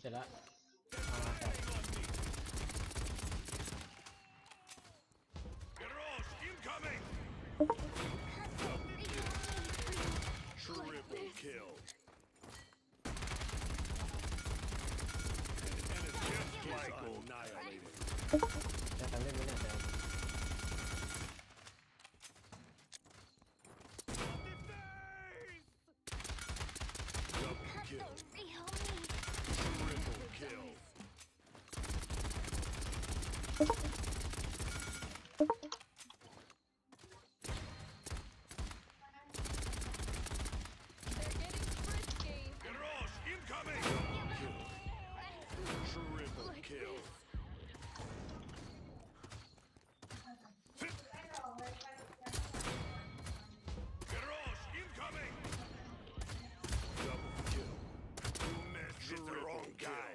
ร็จแล้วเอามาครับ Garage incoming! Triple kill. And a just like annihilated. จะทำเล่นไหมเนี่ยแต่ Double kill. Triple kill. Garage incoming! Triple kill. Garage incoming! Double kill. You matched the wrong guy.